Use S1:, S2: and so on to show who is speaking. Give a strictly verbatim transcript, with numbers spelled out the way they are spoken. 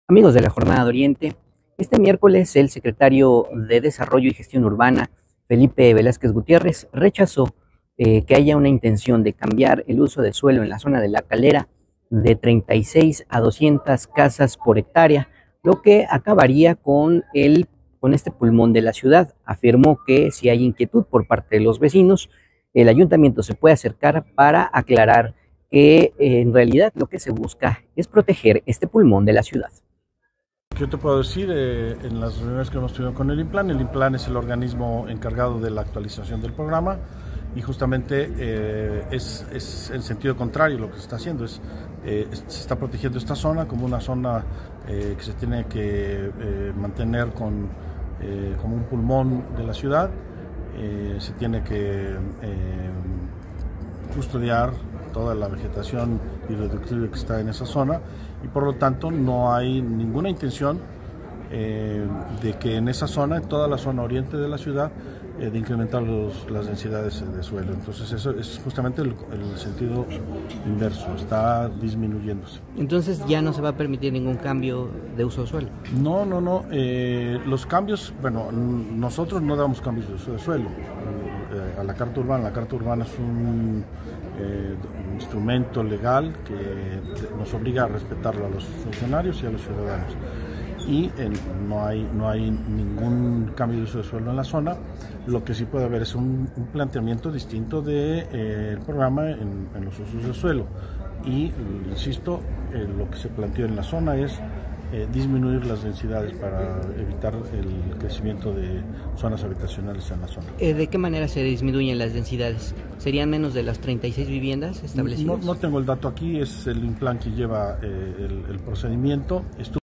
S1: Amigos de la Jornada de Oriente, este miércoles el secretario de Desarrollo y Gestión Urbana, Felipe Velázquez Gutiérrez, rechazó eh, que haya una intención de cambiar el uso de suelo en la zona de La Calera de treinta y seis a doscientas casas por hectárea, lo que acabaría con, el, con este pulmón de la ciudad. Afirmó que si hay inquietud por parte de los vecinos, el ayuntamiento se puede acercar para aclarar que eh, en realidad lo que se busca es proteger este pulmón de la ciudad.
S2: Yo te puedo decir, eh, en las reuniones que hemos tenido con el INPLAN, el INPLAN es el organismo encargado de la actualización del programa y justamente eh, es, es en sentido contrario lo que se está haciendo, es, eh, se está protegiendo esta zona como una zona eh, que se tiene que eh, mantener con, eh, como un pulmón de la ciudad, eh, se tiene que eh, custodiar toda la vegetación irreductible que está en esa zona y por lo tanto no hay ninguna intención eh, de que en esa zona, en toda la zona oriente de la ciudad, eh, de incrementar los, las densidades de suelo. Entonces eso es justamente el, el sentido inverso, está disminuyéndose.
S1: Entonces ya no se va a permitir ningún cambio de uso de suelo.
S2: No, no, no. Eh, los cambios, bueno, nosotros no damos cambios de uso de suelo. Eh, a la Carta Urbana, la Carta Urbana es un eh, instrumento legal que nos obliga a respetarlo a los funcionarios y a los ciudadanos. Y eh, no hay no hay ningún cambio de uso de suelo en la zona. Lo que sí puede haber es un, un planteamiento distinto del de, eh, programa en, en los usos de suelo. Y, insisto, eh, lo que se planteó en la zona es eh, disminuir las densidades para evitar el crecimiento de zonas habitacionales en la zona.
S1: Eh, ¿De qué manera se disminuyen las densidades? ¿Serían menos de las treinta y seis viviendas establecidas?
S2: No, no tengo el dato aquí, es el INPLAN que lleva eh, el, el procedimiento. Esto